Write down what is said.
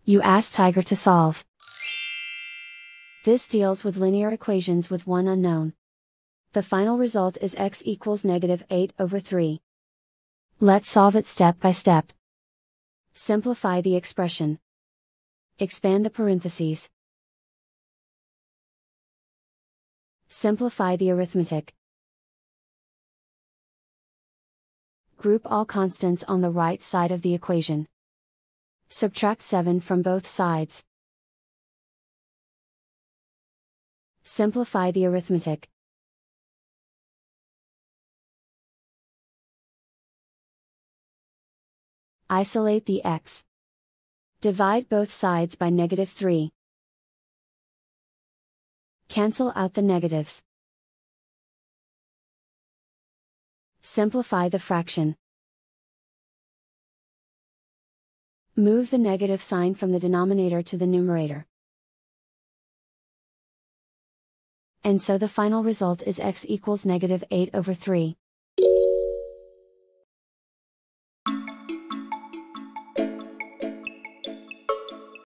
You ask Tiger to solve. This deals with linear equations with one unknown. The final result is x equals -8/3. Let's solve it step by step. Simplify the expression. Expand the parentheses. Simplify the arithmetic. Group all constants on the right side of the equation. Subtract 7 from both sides. Simplify the arithmetic. Isolate the x. Divide both sides by -3. Cancel out the negatives. Simplify the fraction. Move the negative sign from the denominator to the numerator. And so the final result is x equals -8/3.